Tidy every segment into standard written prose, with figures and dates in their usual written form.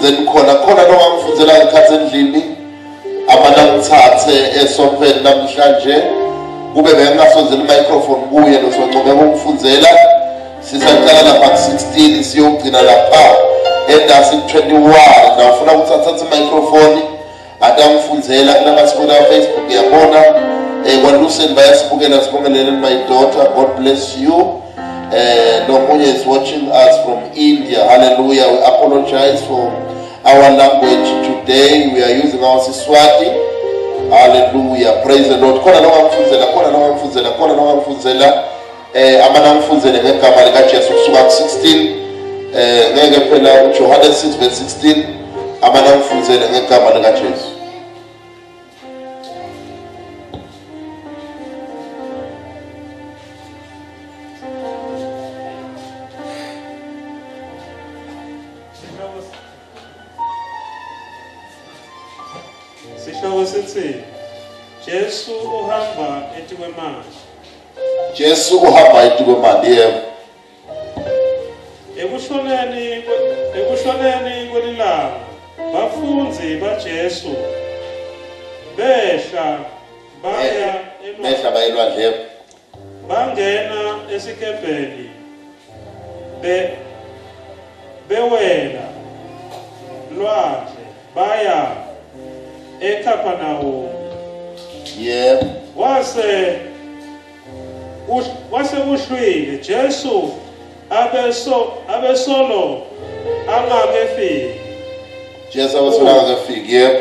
emsebenzini khona nongangifundzela ngekhatsi endlini amana ngithathe esoftware namhlanje kube bengasozela i-microphone kuye nosoncube ukumfundzela sisaqala lapha ku-16 siyogcina lapha endasi 21 ngafuna ukuthi athathe i-microphone atangifundzela kunabasibona Facebook yabona kwaLucen bayasibukela sibongelele my daughter, God bless you. Nomunye is watching us from India. Hallelujah. We apologize for our language today. We are using our Siswati. Hallelujah. Praise the Lord. Kona nongamfundzela amana ngifundzele ngegama lika Jesu kusuka ku-16 ngeke phela uJohane 6 verse 16 amana ngifundzele ngegama lika Jesu. Sihloko sithi Jesu uhamba etikwemali. Jesu uhamba etikwemali yebo. Ekushoneni kwelilanga bafundzi baJesu behla elwandle yebo. Bangena esikebheni bewela lwandle baya eKapanawumu. Yebo. Wase uhlwile Jesu abesolo angakefiki. Jesu abesolo angakefiki yebo.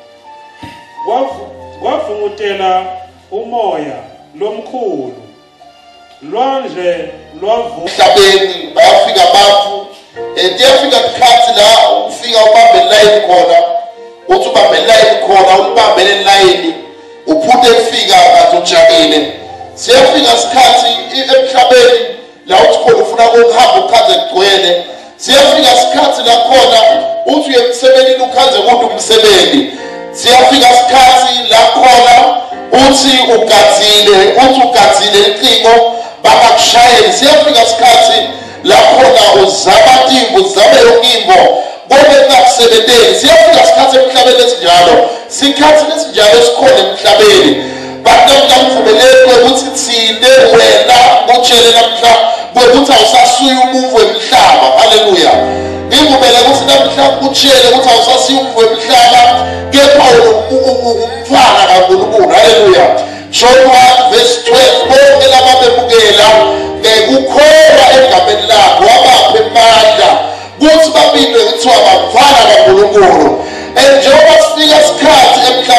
Wavungutela umoya lomkhulu lwandle lwavuka emhlabeni bayafika abantu kuyafika isikhathi la ufika ubambe line khona uthi ubambe line khona ulibambele line uphute efika ngathi ujakile siyafika isikhathi emhlabeni la uthi khona ufuna ukuhamba ukhanze kugcwele siyafika isikhathi la khona uthi uye emsebenzini ukhanze kude umsebenzi siyafika isikhathi la khona uthi ugadzile icingo bakakushayeli siyafika isikhathi la khona uzama timbo uzame yonkingo konke kungakusebenteli siyafika isikhathi emhlabeni esinjalo sikhathi lesinjalo esikhona emhlabeni bantu ngamvumeleke ukuthi thine wena utshele namhla ukuthi awusasuye umuvu wemhlaba. Haleluya. Ngivumela ukuthi namhla utshele ukuthi awusasuye umuvu wemhlaba kepha umfana kaNkulunkulu. Haleluya. John 1 verse 12 bonke lababebukela ngekukholwa egameni lakho wabapha amandla kuthi baphinde kuthiwa bafana kaNkulunkulu. Njengoba sifika isikhathi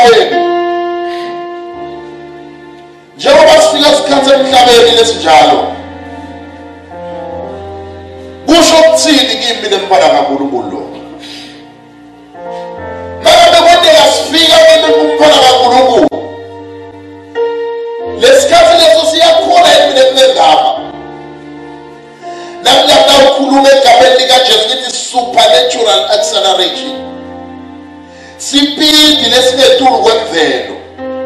emhlabeni lesinjalo kusho ukuthini kimi lemfana kaNkulunkulu lo? Manje kodwa sifika kimi umfana kaNkulunkulu lesikhathi leso siyakhona empilweni ngegama namhlanje ukhuluma egameni likaJesu lithi supernatural acceleration sipindi lesingetulu kwemvelo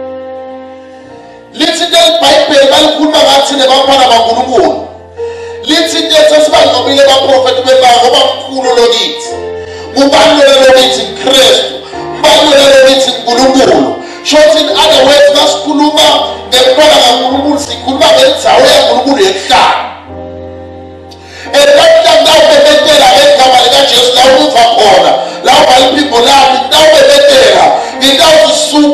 lithi iBhayibheli balikhuluma ngathi nebafana kaNkulunkulu lithi sesibangobile abaprofeti bemanga ngoba mkhulu lokithi kubaluleke lokithi uKristu kubaluleke lokithi uNkulunkulu. Shothi in other words basikhuluma ngemfana kaNkulunkulu sikhuluma ngendzawo yaNkulunkulu yekuhlala nawubebetela ngegama likaJesu la uva khona la ubaliphimbo lami nawubebetela ngitawuthi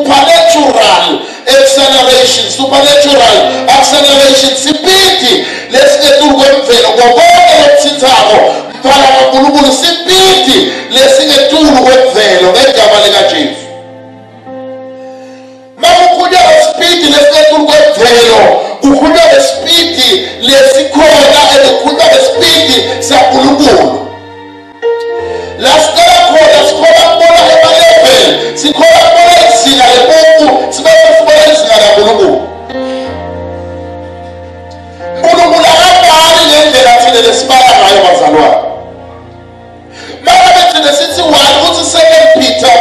supernatural acceleration sipindi lesingetulu kwemvelo ngokonke lokuthithako mfana kaNkulunkulu sipindi lesingetulu kwemvelo ngegama likaJesu. Makukhulunywa ngesipidi lesingetulu kwemvelo kukhulunywa ngesipidi lesikhona kukhulunywa ngesipidi saNkulunkulu. La sikhala khona sikhona kubona emaleveli sikhona kubona izinga lemuntu sibese sibona izinga laNkulunkulu. uNkulunkulu akabhali ngendlela thina lesibala ngayo bazalwane. Mara bethina sithi wani uthi 2 Peter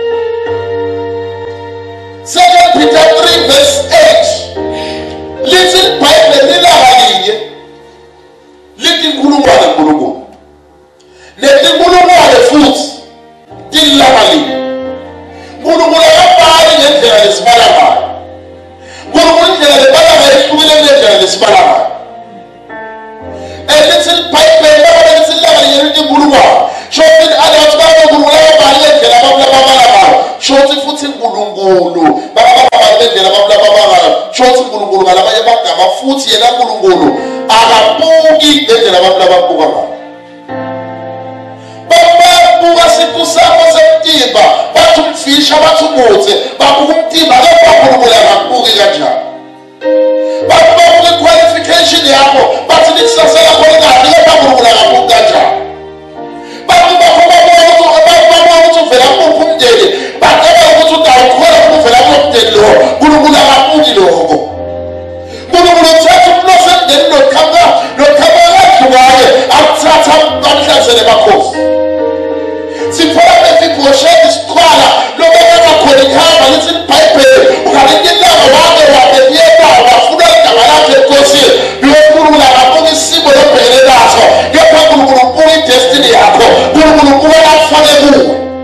3 verse 8 lithi iBhayibheli lilanga linye lithi inkulungwane uNkulunkulu netinkulungwane futhi tillamali uNkulunkulu akabhali ngendlela lesibala ngayo uNkulunkulu indlela lebala ngayo ihlukile ngendlela lesibala ngayo elithi iBhayibheli labalithi lilabali ngelithi inkulungwane shothi adathi baNkulunkulu akabhali ngendlela ababala ngayo shothi futhi uNkulunkulu bakabali ngendlela ababala ngayo shothi uNkulunkulu ngalabanye amagama futhi yena uNkulunkulu akabuki ngendlela ababuka ngayo babuka siku sakho semtimba bathi umfisha bathi umuthi babuka umtimba kepha uNkulunkulu akabuki kanjani babuka qualification yakho bathi lisasa lakho lingani kepha uNkulunkulu akabuki kanjani babuka ukuthi uvela kuphi umndeni bacela ukuthi udawukhona ukuvela kumndeni lo uNkulunkulu akabuki lokho uNkulunkulu uthatha umlosi emndeni lokhamakadukaye akuthatha amhlanzele bakhosi sifuna befiphoshela isikhwala lokubeka khona ikhamba lithi iBhayibheli ukalingelanga wake wabeyeka wafuna igama lakhe enkosini uNkulunkulu akabuki isimo lobhekene naso kepha uNkulunkulu ubuka idestiny yakho uNkulunkulu ubuka lakufake kuwe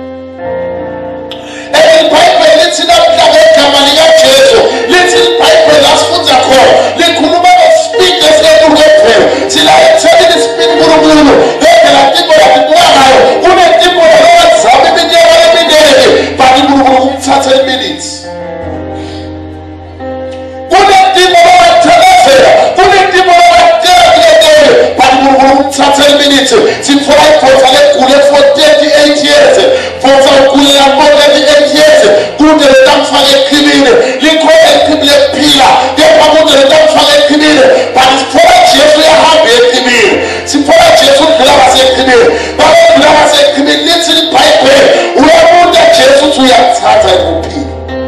iBhayibheli lithi namhla ngegama likaJesu lithi iBhayibheli asifundza khona likhuluma ngespeed esikhulu kuphela sila etheni ispeed uNkulunkulu ngendlela tipo yakubuka ngayo kunetimo lokuzama iminyaka eminingi but uNkulunkulu kumthatha iminutes kunetimo lokuthelezela kunetimo lokuthelezela but uNkulunkulu kumthatha iminutes sifuna iphotha legule for 38 years photha ukulela for 38 years kude letamfaka eqhibini likhona eqhibini lephila kepha kude letamfaka eqhibini but sifuna Jesu yahamba eqhibini sifuna Jesu udlula ngaseqhibini bakudlula ngaseqhibini lithi iBhayibheli uyabuka Jesu uthi uyathatha ekuphila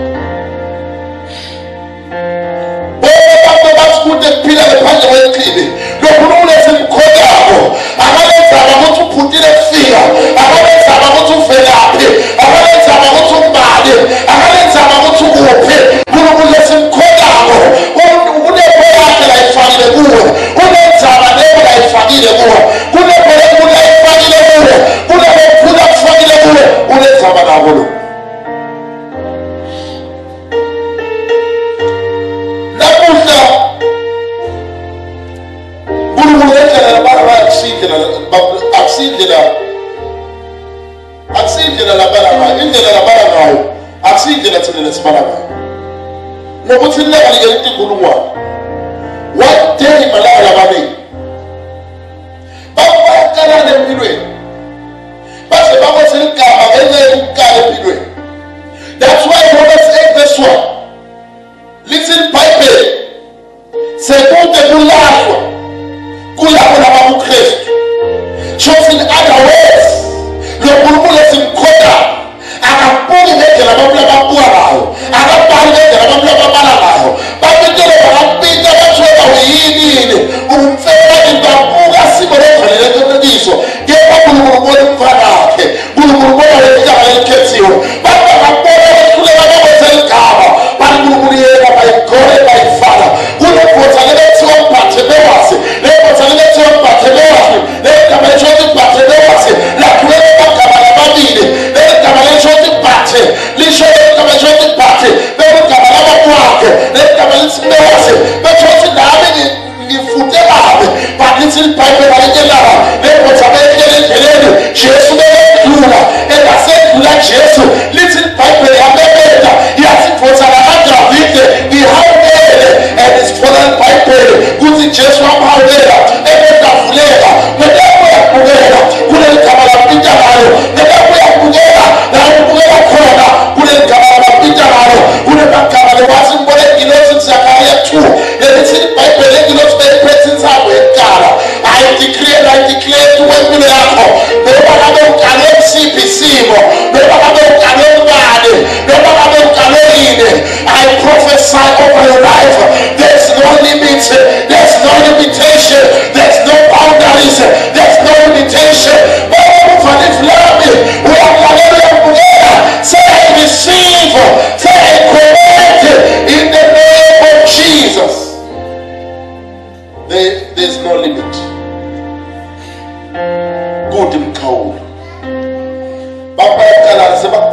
bonke bathi kude kuphila ngaphandle kweqhibi lokhulunkulu esimkholako akalenzaba ukuthi uphutile kufika akalenzaba ukuthi uvelaphi akalenzaba ukuthi umbali akalenzaba ukuthi ukuphi uNkulunkulu esimkholako kunepho yakhe la ifakile kuwe kunenzaba leyo la ifakile kuwe kunepho yakhe la ifakile kuwe kunephula kufakile kuwe unenzaba nabo lo namuhla uNkulunkulu endlela akusindlela labala ngayo indlela labala ngayo akusindlela thina lesibala ngayo nokuthi lilabali ngelithi inkulungwane one day malaka labaningi bayakalana empilweni base bakwethe igama ngenxa yokukala empilweni that's why Romans 8 verse 1 lithi iBhayibheli sekude kulahlwa kulabo lababuKristu shothi in other words loNkulunkulu esimkhoda akabuki ngendlela abantu ababuka ngayo akabhali ngendlela abantu ababala ngayo babitele bakapita bathola uyini umfela babuka simo lovelele leqiniso kepha uNkulunkulu ubona umfana wakhe uNkulunkulu ubona lesigaba elikhethiwe baba babona behluleka bakwenza igama uNkulunkulu yena bayigole bayifaka kunephotha lebethiwa Bartimaeus lephotha lebethiwa Bartimaeus legama leshothi Bartimaeus lakhiwe amagama amabili legama leshothi Barte lisho legama leshothi Barte begama labakwakhe legama leSimeus beshothi nami ngifute babe but lithi iBhayibheli ayikelayo lephotha bekelendleleni Jesu bedlula engasedlula Jesu lithi iBhayibheli yabebeda yathi photha laDavid ngihawukele and isifuna iBhayibheli kuthi Jesu wamhawukela ebedavuleka ngedabu yakubukela kuneligama lapita ngalo ngedabu yakubukela la ukubukela khona kuneligama lapita ngalo kunegama lewathi mbone igilosi Zakaria 2 lelithi iBhayibheli igilosi beyiphethe insabo yekala I declare to wempilo yakho noma ngabe ukale kusiphi isimo noma ngabe ukale ubani noma ngabe ukale yini I prophesy over your life there's no limit there's no limitation there's no boundaries there's no limitation say I receive say I correct in the name of Jesus there's no limit good mkhawulo baba yakala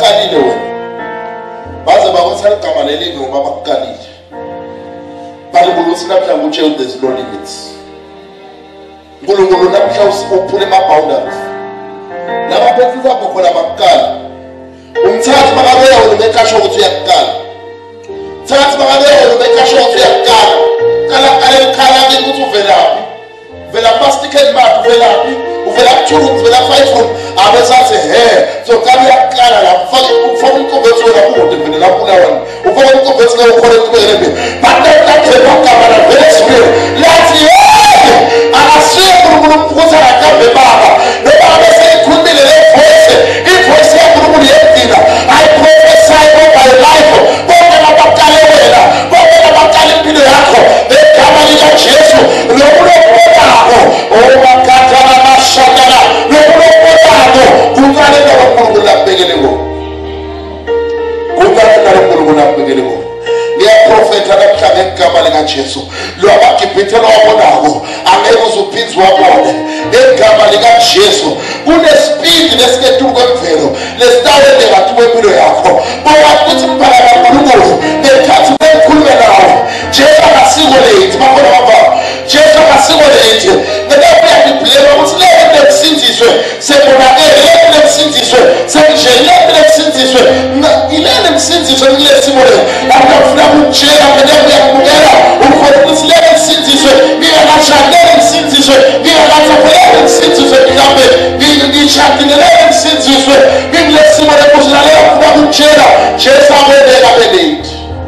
bakukalile wena baze bakwathi igama lelive ngoba bakukalile balibulusi namhlanje utshe there's no limits uNkulunkulu namhlanje uphule ama-boundaries nabaphethe zakho khona bakukala umthatha bakabeya wena bekasho ukuthi uyakukala thatha bakabeya wena bekasho ukuthi uyakukala kala ukuthi uvelaphi vela plasticate map uvelaphi uvela kuthunzi vela 5 room abesathi so kabe yakukala lapho ufaka inkonvetho lapho udivele lapho lawana ufaka inkonvetho lapho khona kuberebe bathathe bakama la very spirit lathi akasiye ukuthi akabe baba noma bese ikhulumile le voice ivoice yaNkulunkulu yedina I prophesy over your life bonke labaqale wena bonke labaqale impilo yakho egama lika Jesu lokulokho obakathala mashakala lokulokho kuqale kaNkulunkulu labhekele ko kuqale kaNkulunkulu labhekele ko ngiyaprofetha namhlanje egama lika Jesu lwabagibhithela wabonako angeke uzuphinzi wabone egama lika Jesu kunespeed lesikethuko kwemvelo lesitawele ngathi kwempilo yakho bawakuthi impala kaNkulunkulu bekhathi bekhulume nawo Jesu akasiko late bakhona baba Jesu akasiko late ngeke uyablame ukuthi lento emsinziswe sebonakele lento emsinziswe senjele lento emsinziswe ilele emsinziswe ngilesimo le lapho ufuna ukutshela ngeke uyakubukela ukhona ukuthi lento emsinziswe ngiyakashadela emsinziswe ngiyakathophela emsinziswe mhlambe ngishadile emsinziswe ngilesimo lekuzilale ufuna ukutshela Jesu abendeka belate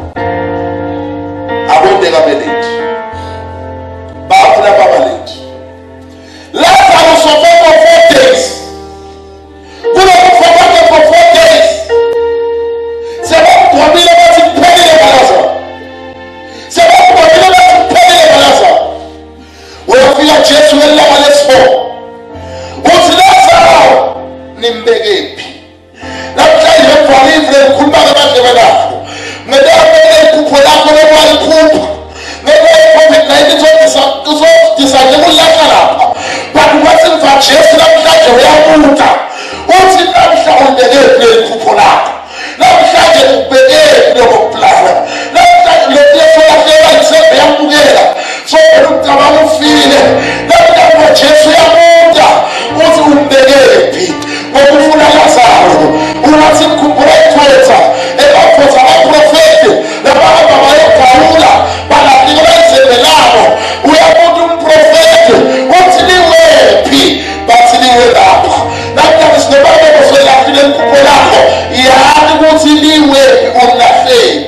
abendeka belate bafuna baba late Lazarus suffered for 4 days kulokufa for 4 days sebabhomile bathi kuphelile Lazarus sebabhomile bathi kuphelile Lazarus uyafika Jesu ngelanga lesi-4 uthi Lazarus nimbekephi namhlanje ebhalivile ngikhuluma ngebandlebe lakho ngedabele iphupho lakho lokwaliphupha COVID-19 uzodisanje kulahla lapha but wathi mva Jesu namhlanje uyamuta uthi namhlanje ubekephi lephupho lakho namhlanje ubekephi lokuplana namhlanje lokuyefolahleka isembe yamukela so ucabanga ufile namhlanje Jesu yamuta uthi umbekephi ngokufuna Lazarus unathi mkhumbula ithwetha ebaphotha abaprofeti labahamba bayogawula balahlikela izembe labo uyamuntu umprofeti uthi liwephi bathi liwe lapha namhlanje sinobabeko swelahlile mkhumbo lakho yazi ukuthi liwephi ulahleki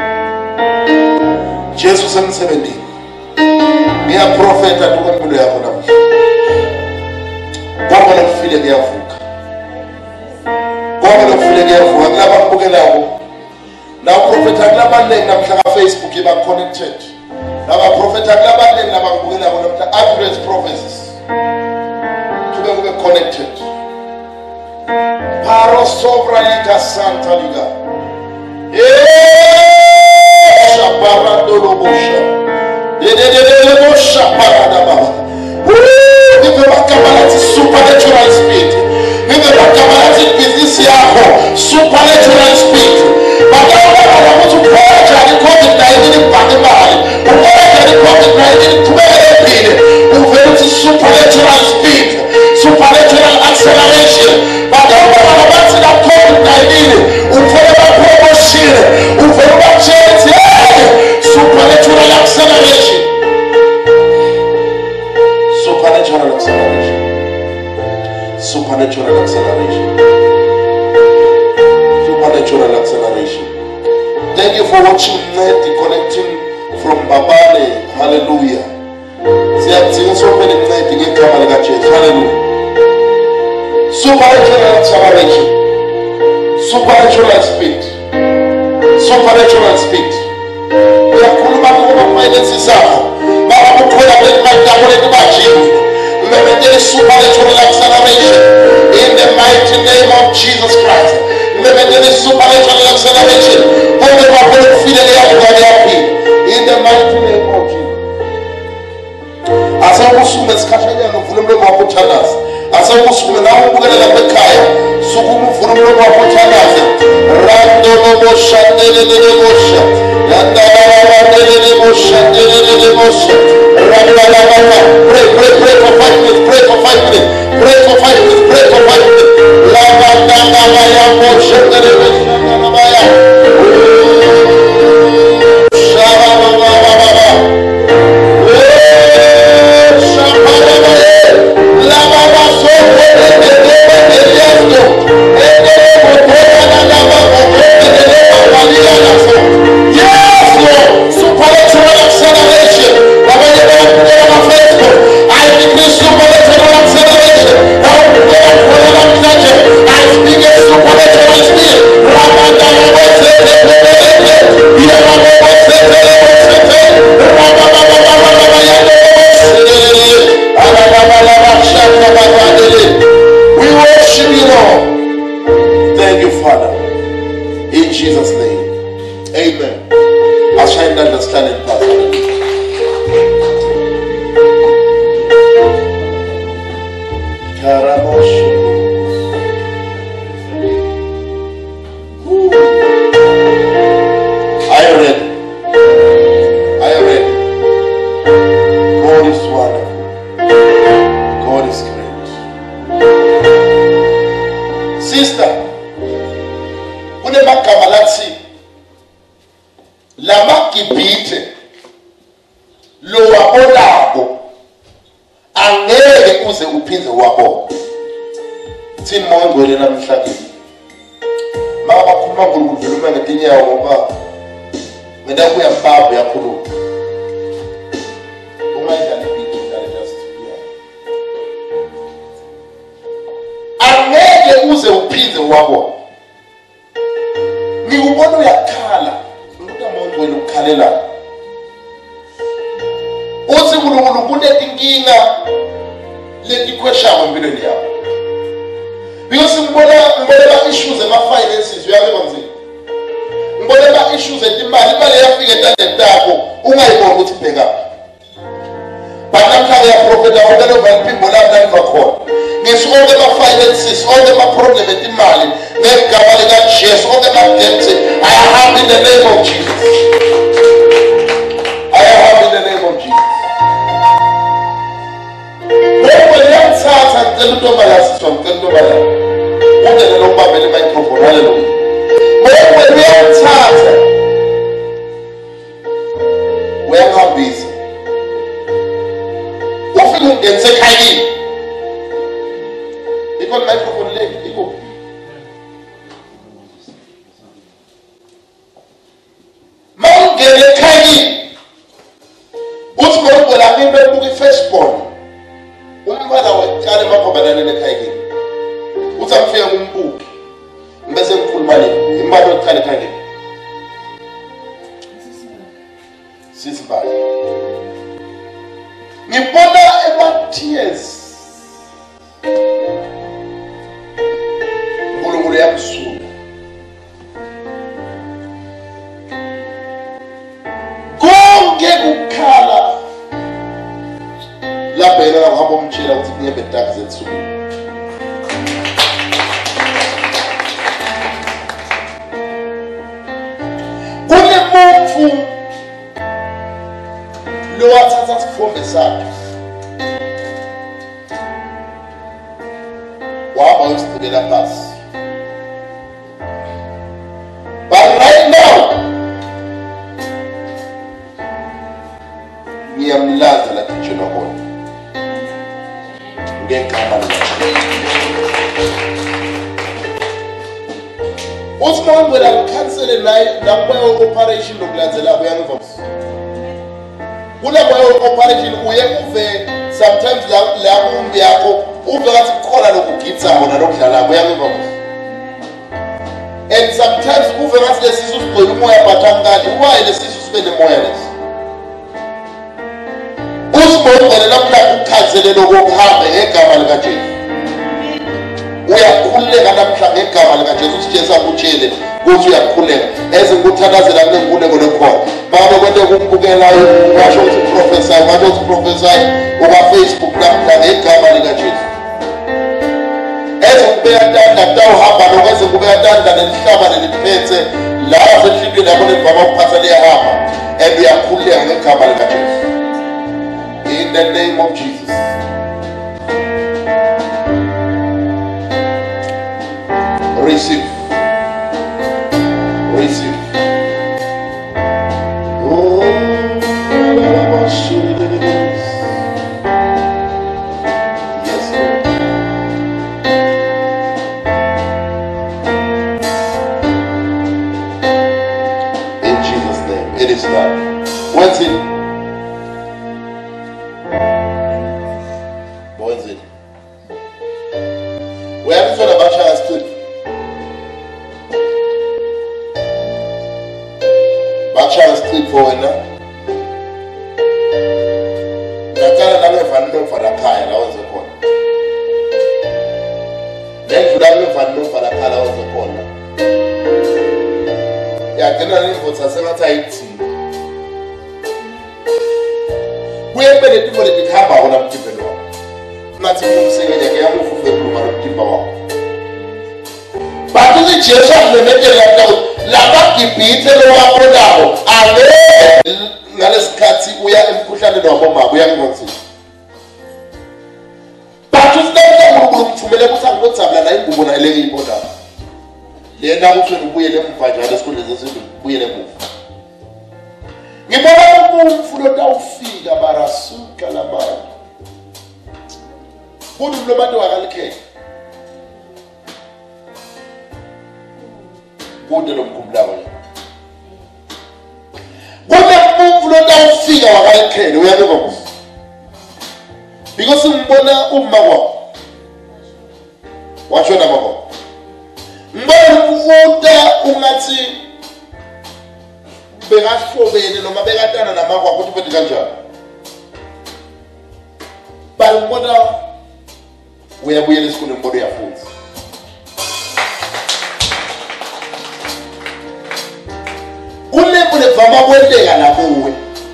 Jesu semsebenzini ngiyaprofeta tukwempilo yakho namhlanje konke lokufile kuyavuka konke lokufile kuyavuka kulaba kubukelayo na profeta kulabanengi namhlanje Facebook iba-connected nabaprofeta kulabanengi nabakubukelayo namhlanje accurate prophecies kube connected paro sobra liga santa liga shabarando lobosha dededededebosha parada baba ngibe bakabalati supernatural speed ngibe bakabalati business yakho supernatural speed bakabala ukuthi ukhoja i-COVID-19 ibhake imali ukhoja i-COVID-19 iqhubekele phile uvele uthi supernatural speed supernatural acceleration bakabala bathi la COVID-19 uvele bapromoshile uvele bachethi supernatural acceleration supernatural acceleration supernatural acceleration supernatural acceleration. Thank you for watching Ncedi connecting from Babale. Hallelujah. Siyadinga sophele Ncedi ngegama lika Jesu. Hallelujah. Supernatural acceleration. Supernatural speed. Supernatural speed. Uyakhuluma ngokufinances zakho. Baba kukhona imali yakho letibajini. Umemethele supernatural acceleration in the mighty name of Jesus Christ. Umemethele supernatural acceleration. In the mighty name of Jesus. Asa usume sikashanya nguvule mlo wakuthandaza. Asa usume nawo ubukela lapha ekhaya. sukumuvura umlomo wakho uthakaze. Randolo shandelele bosha yandala delele bosha delele bosha randala baba. Pray for 5 minutes. Pray for 5 minutes. Pray for 5 minutes. Pray for 5 minutes. Lava danga ya bosha delele bosha baya. Shaba baba baba. Shaba baba. Lava baso yes, Lord, supernatural acceleration. I decree supernatural acceleration. I speak a supernatural speed. We worship you, Lord. Thank you, Father. In Jesus' name. Amen. I'll shine down the standing path. Are you ready? Are you ready? God is wonderful. God is great. Sister, kunemagama lathi lamagibhithe lowabonako angeke uze uphinde wabona. Thini mongcwele namhlanje maka bakhuluma ngokudluluma ngetinyawo ngoba mina kuyambaba yakhuluma ungayidlala ibhithi dlala just angeke uze uphinde wabona. Ngikubona uyakhala ukuthi amongcwele ukukhalela uthi uNkulunkulu kunetinkinga letikhweshako empilweni yakho. Because ngibona issues ema-finances uyabona manje. Ngibona issues etimali imali yafika etandeni takho ungayibona ukuthi ibheka. But namhlanje yaprofeta ngokelo vanipimbo lapho naniva khona. Ngisho onke ama-finances, onke ama-problem etimali ngegama likaJesu, onke ama-debt ayahamba in the name of Jesus. Ayahamba in the name of Jesus. Ngiyamthatha ngicela untombazane siswa ngicela untombazane. Ungene lokubambela i-microphone. Hallelujah. Ngoba uyamthatha uyamhambisa ufike ungenise ekhayeni. Ikona microphone le ikho. Mawungene ekhayeni uthi ngokubona kimi bebuka i-firstborn umfana waqala emaphambaneni ekhayeni. Uthi amfike ngumbuki bese ngikhuluma le imali yokuqala ekhayeni. Sisibali. Ngibona ema-tears uNkulunkulu yamsula. Konke kukhala lapha yena ngahamba umtshela ukuthi kunyembe edaka zethuku. Kunemuntu lowathatha isithombe sakhe wahamba uyosibukela phasi. But right now ngiyamlaza la kitchen wakho ngegama likaJesu. Usimangwe la cancel naye nakuba operation lokulandzela kuyangiva. Kula kwa operation uye uve sometimes la kumbi yakho uve ngathi kukhona lokugitsa bona lokudlala kuyangiva. And sometimes uve ngathi lesisu sigcwele umoya bathangani. Why lesisu sibe nemoya lesi? Usimangwe lapha ukukhansele lokuhamba ngegama likaJesu. Uyakhuleka namhlanje ngegama likaJesu. Uthi Jesu akutshele ukuthi uyakhuleka ezingikuthandazela kunenkuleko lekhona. Baba kwente kumbukelayo washo ukuthi prophesy, washo ukuthi prophesy uka Facebook namhlanje ngegama likaJesu. Ezokubeka atawuhamba lokwaze kube yatanda nelihlaba leliphethe la asenhlizweni yakho nevama ukuphatha liyahamba and uyakhululeka ngegama likaJesu. In the name of Jesus. Receive. Receive. Oh, yes, Lord. In Jesus' name, it is done. What's it? What's it? We haven't thought about Charles Cliff. Charles Cliff for ena nakala nawe vanno farakaya la wenze khona lendlu nawe vanno farakaya la wenze khona yagcina nemvutsa sengathi ayithini kuyempele tifo letikhamba khona mtimbeni wakho ngathi umsebenzi yake yamufufe kuluma nomtimba wakho bathi uJesu akulemetela labagibhithe lowabonayo ave ngalesikhathi uya emkhuhlaneni wabomama uyangqothisa bathi uSitamhla ukumthumele kusangodzabula la ingubo na eleke ibona lena kuthweni ubuyele emva njalo esikhundleni sesintu ubuyele emuva ngibona umfulo tawufika barasuka labantu kuthi lo bantu wakalikhela kude lomkhumulako yena kude umfulo tawufika wakalikhela uyabeka kuze because ngibona umma kwakho washona mama ngibona ukuta ungathi bekahlobene noma bekatana namakwa ukuthi uphethe kanjani bayibona uyabuyela esikoleni ngibona uyafunda kulembu levama kwenteka nakuwe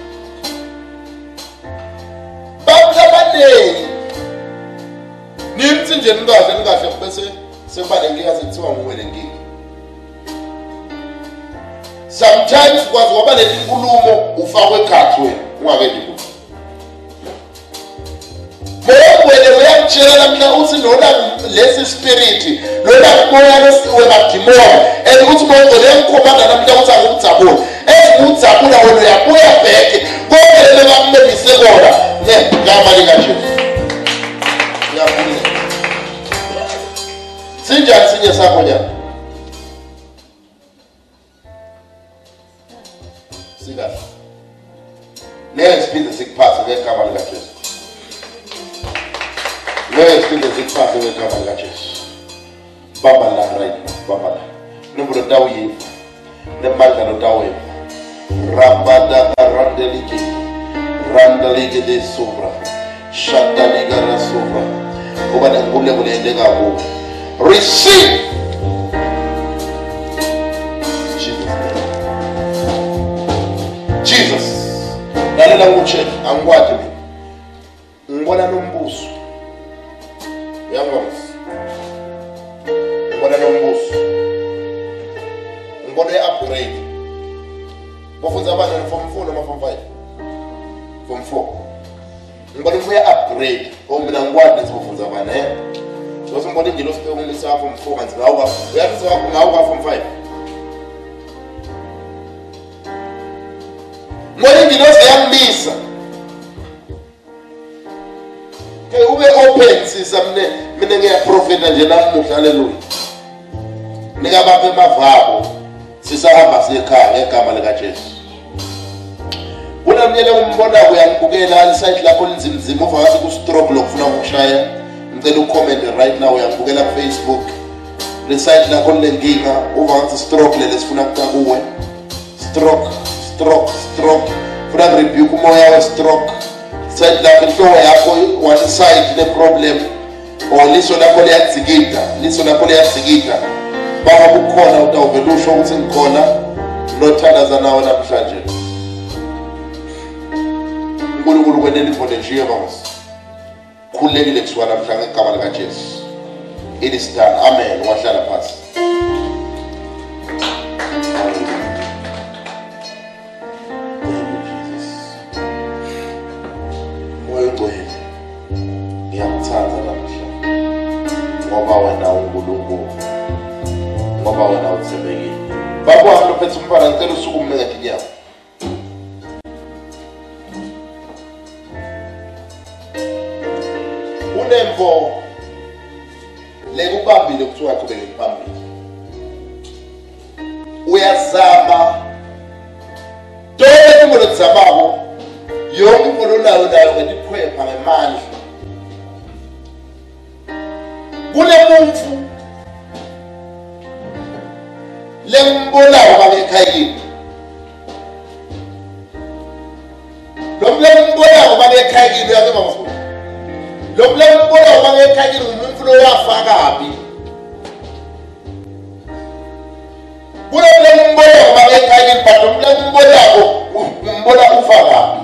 bantu abaningi nimthi nje ningahle bese sekuba nenkinga sekuthiwa nguwe lenkinga. Sometimes kwazi ngoba lenkulumo ufakwe ekhathi wena ungakeli lutho. Wena uyakutshela namhla uthi lona lesi spirit lona moya wemadimoni ukuthi mongcele emkhomanda namhla ukuthi akudzabula ezikudzabula wena uyabuya bheke konke lelo bakumebise kona ngegama likaJesu. Ngiyabonga. Sinjani sinye sakho nyana? Sikahle. Let's be the sick part of ngegama likaJesu. Let's be the sick part of ngegama likaJesu. Baba la right now, Baba la. Nombro dawo yivo. Nemandla lo dawo yivo. Rabada randeliki. Randeliki de sobra. Shandaliga ra sobra. Kuba na ngule kulendeka kuwe. Receive. Jesus. Lalela uche angwathi mina. Ngibona nombuso. Uyangibona? Ngibona nombuso. Ngibona i-upgrade. Bafundza abantwana form 4 noma form 5? Form 4. Ngibona uya-upgrade. Mina ngikwazi ukuthi bafundza abana Because ngibona ingelosi umisa form 4 kanti ngawu uyathi ngawu form 5. Ngibona ingelosi yamisa. Ke ube open sisa mina ngiyaprofeta nje namuhla haleluya. Nika baphe emavabo sisahamba siyekhaya ngegama likaJesu. Unamnyele umbona uyangibukela isite lakho linzimzima uva ngathi ku stroke lokufuna ukushaya. Ngicela ucomment right now uyangibukela ku Facebook. Le site lakho linenkinga uva ngathi stroke lele sifuna kukuwe. Stroke. Funa rebuke umoya we stroke. Site lakho inhlobo yakho one side the problem. Liso lakho liyadzikida. Baba kukhona utawuvelusha ukuthi ngikhona nothandaza nawe namhlanje. uNkulunkulu kwenele ivolunteer bamos. Khulekile kusuka namhlanje ngegama likaJesu. It is done. Amen. Wahlala phansi. Moya ogcwele. Ngiyakuthanda namhla. Ngoba wena uNkulunkulu. Ngoba wena uthembekile. Baba wami lophethe umfana ngicela usuku umngethe inyawo. Unembo lekubambile kuthiwa aqhubeke phambili. Uyazama tonke imolo zamako yonke imolo nayo ngetikhwepha ngemandla. Kunemuntu lembolayo bangekhayini. Lo lembolayo bangekhayini uyazema mfowethu. Lo lembolayo bangekhayini umuntu lo wafaka kabi. Kule lembolayo bangekhayini but lo lembolayo umbona ufaka kabi.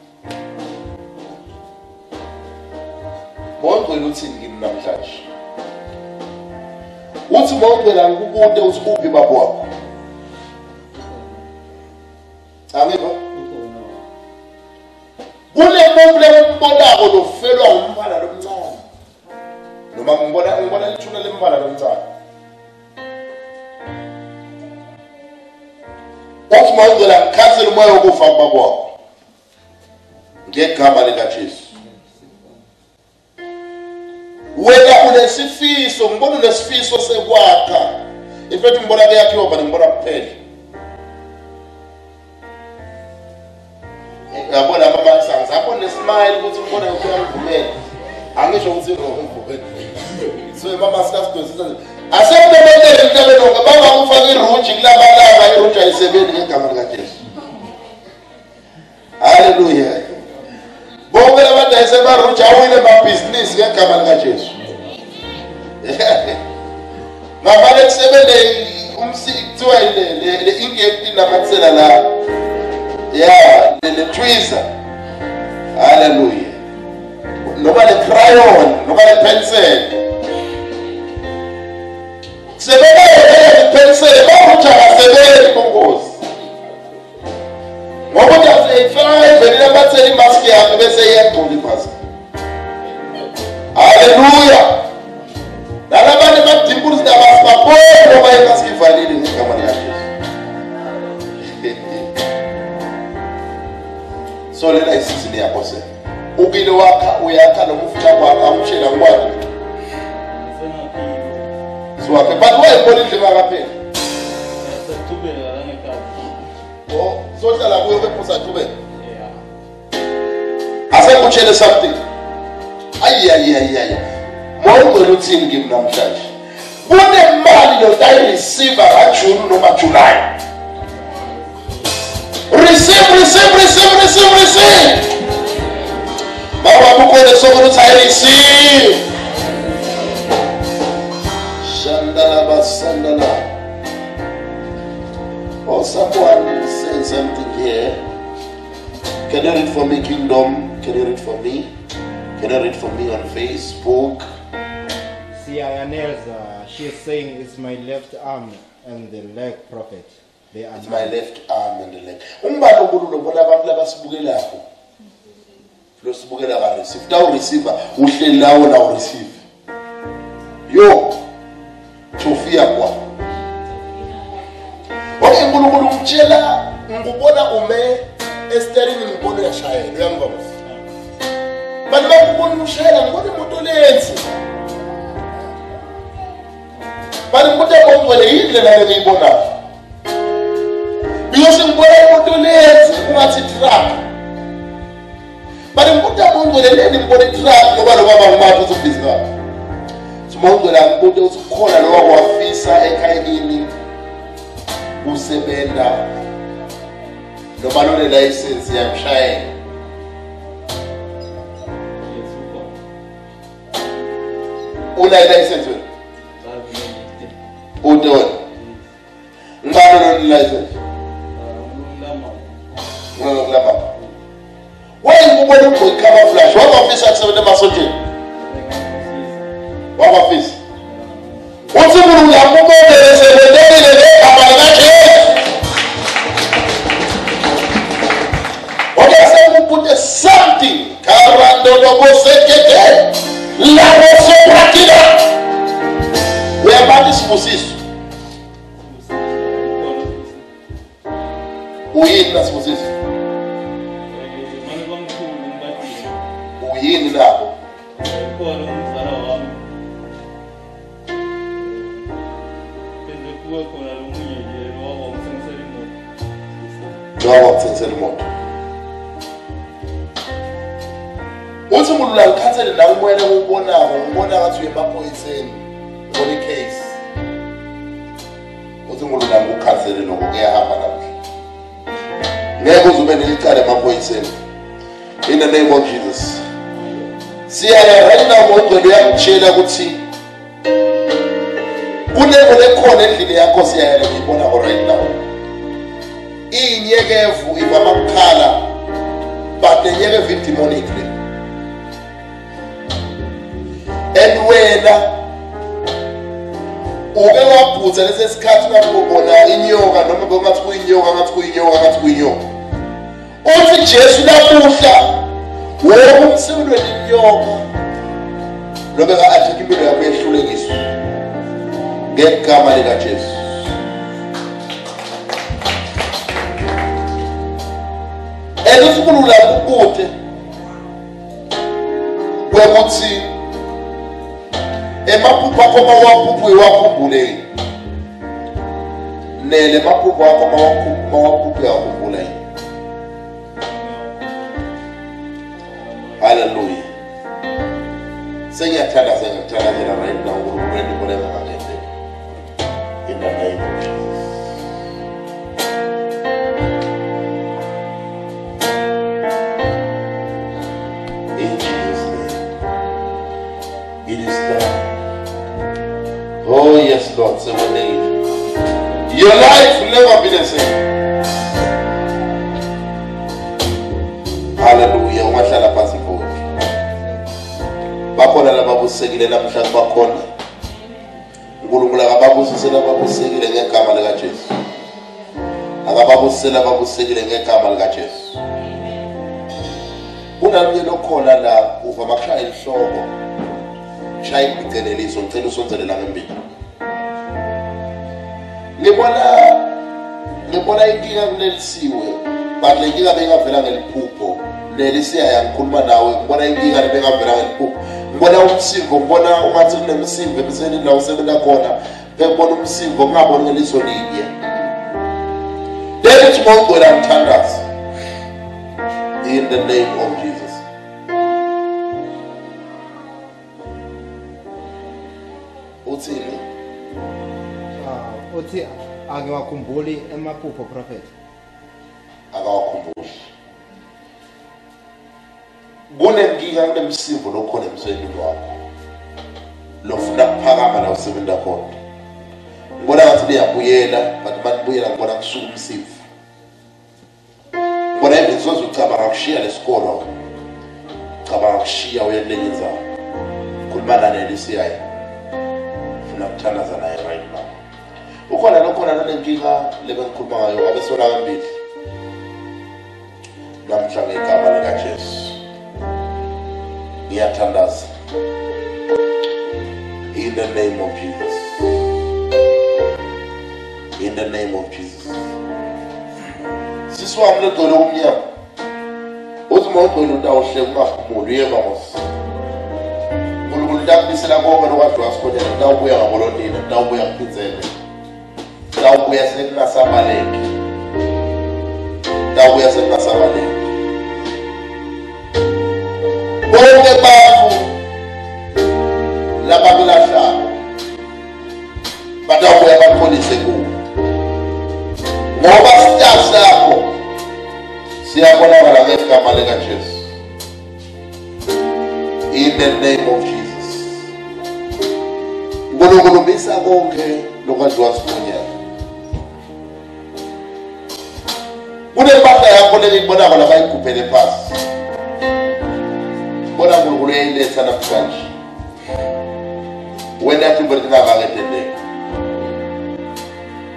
Ngicela uthini kimi namhlanje. Uthi mawucela ngikubude uthi uphi baba wakho. Angiba? Kule muntu lembonako lofelwa umbala lomncane. Noma ngibona lithuna lembala lomncane. Uthi mawucela ngikhansele umoya wokufa baba wakho. Ngegama lika Jesu. Wena unesifiso, ngibona unesifiso sekwakha. Ifethi ngibona ke yakhiwa bani ngibona kuphela. Yabona mama sangs apho nesmile ukuthi ngibona ukuyangivumela. Angisho ukuthi ngivumela. So mama sikasidosisa. Asemnebele mntabeni ngabanga ufaka irunji kulamalanga irunji ayisebenzi ngegama lika Jesu. Hallelujah. Bonke labantu ayisebarunji awile amabhizinisi ngegama lika Jesu. Ngabale kusebenze umsikuthiwa le ingekti namathela la. Yeah, le tweezer. Hallelujah. Noma le crayon, noma le pencil. Sebenza le pencil, bakuthi akasebenzi kongozi. Ngoba uyafika vele bathela imask yakhe bese iyaqhula ipasi. Hallelujah. Nalabanye badimpulu zindabasibabona ngoba imask ivalile ngegama lika Jesu. So lena isizini yakho se. Ubile wakha uyakha noma ufika kwakha umshela ngwani. So wakhe but why polisi bakaphela? Tubela la nekati. Oh, so hlala kuyo bephusa tubela. Asekutshele something. Ayi. Mawucela uthini kimi namhlanje. Kunemali lo tayireceive kaJune noma July. Receive. Baba bukhona sokuthi I receive. Shandala basandala. Oh, someone say something here. Can you read for me, Kingdom? Can you read for me? Can you read for me on Facebook? Siayanelza, she's saying it's my left arm and the leg, prophet. They are It's my left arm and the leg. Umbalo nkululo bona abantu labasibukelayo. Lo sibukela ka receive. Tawu receiver uhleli lawo na u receive. Yo. Tofia kwa. Okay, nkulunkulu umtshela ngikubona ume Estering ngibona yashayela uyangibona. Bani bakubona ushayela ngibona imoto lenzi. Bani imoto yakho indlela engiyibona. Because ngibona imoto lenzi ungathi truck. Bani imoto yakho leni ngibona truck ngoba lo baba ngumathi uzobhizi ngapha. Simongela ngibona ukuthi kukhona lo wakwafisa ekhayini usebenza noma lona license yamshayela. Una license wena? Udon. Ngibani lona license? Ngilama. Why ubona ugqoka camouflage? Wakwafisa kusebenza emasotsheni? Wakwafisa? uNkulunkulu uyamubongela sebenzile ngegama likaJesu. Put something karando lobosekete la sopratida uyabani sibusiso uyini nasibusiso uyini lapho wawamthengisela imoto uthi umuntu ukhathele la umwele ubonako ubona ngathi uyemaphoyiseni ubona icase uthi umuntu la ukhathele lokho kuyahamba lapho ngeke uzube nelicala emaphoyiseni in the name of Jesus. Siyaya right now ngogcwele uyakutshela ukuthi kunento lekhona endlini yakho siyaya ngibona right now inyekevu ivama ukukhala but inyekevu demonically. And wena uke wabhutha lesi sikhathi ngabona inyoka noma bongathi kuyinyoka ngathi kuyinyoka ngathi kuyinyoka uthi Jesu lamuhla wena umsebenzweni inyoka lobe ka-athi impilo yakho yehlulekiswa ngegama lika Jesu. UNkulunkulu la ukude kwekuthi emaphupho akho mawaphupho wakhumbule nele maphupho akho mawaphupho yakhumbule. Hallelujah. Sengiyathanda ngiyathandazela right now uNkulunkulu ngolenga ngakhe in the name of Jesus. In Jesus' name. It is done. Oh yes, Lord, say one day. Your life will never be the same. Hallelujah. Ungahlala phansi mfowethu. Bakhona lababusekile namhlanje bakhona. uNkulunkulu akababusisela ababusekile ngegama lika Jesu. Akababusisela ababusekile ngegama lika Jesu. Kunalunye lokhona la uvama kushaya inhloko. Shaya ibhiceleliso ngicela usonzelela ngempilo. Ngibona inkinga kulelisiwe but le nkinga bengavela ngeliphupho lelisiya yangikhuluma nawe ngibona inkinga lebengavela ngeliphupho ngibona umsimbo ngibona ungathi kunemsimbo emseni la usebenza khona ngibona umsimbo ngabona ngeliso linye David Mongwela mthandazi in the name of Jesus. Uthini? Uthi angewakhumbuli emaphupho prophet. Akawakhumbuli. Kunenkinga kunemsimbo lokhona emsweni wakho. Lofuna kuphakama la usebenza khona. Ngibona ngathi liyabuyela but manibuyela ngibona kusuka umsivu. Ngibona izinto zocabanga kushiya lesikolo. Cabanga kushiya uyeneleza. Khulumana nelisiyayo. Funa kuthandaza naye right now. Ukhona lokhona nanenkinga lebengikhuluma ngayo abesola kambili. Namhla ngegama lika Jesu. Ngiyathandaza. In the name of Jesus. In the name of Jesus. Siswami lodolo umnyama. Uthi mawudolo utawuhle ungaphumuli yeba mos. uNkulunkulu utakubisela konke lokade wasikhonyana utawubuya ngabolondini utawubuya kuphizele. Utawubuya sekungasabaleki. Utawubuya sekungasabaleki. Bonke bafu labakulahla batawubuya bakholise kuwe ngoba staff sakho siyabonakala ngegama lika Jesu. In the name of Jesus. uNkulunkulu bisa konke lokade wasikhonyana. Kunempahla yakho lekubonakala labayigubhele phansi. Bona uNkulunkulu uyayiletha namhlanje. Wena athi ngibona ngakaqedele.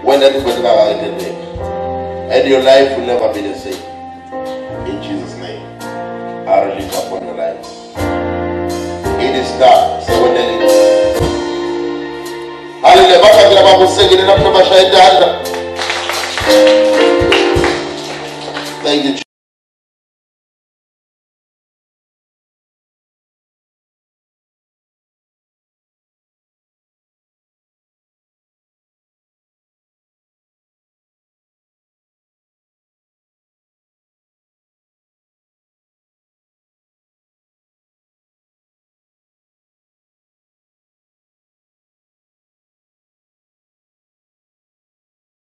when everybody got in there. And your life will never be the same. In Jesus' name, I release upon your life. It is done. So when they Hallelujah. Thank you.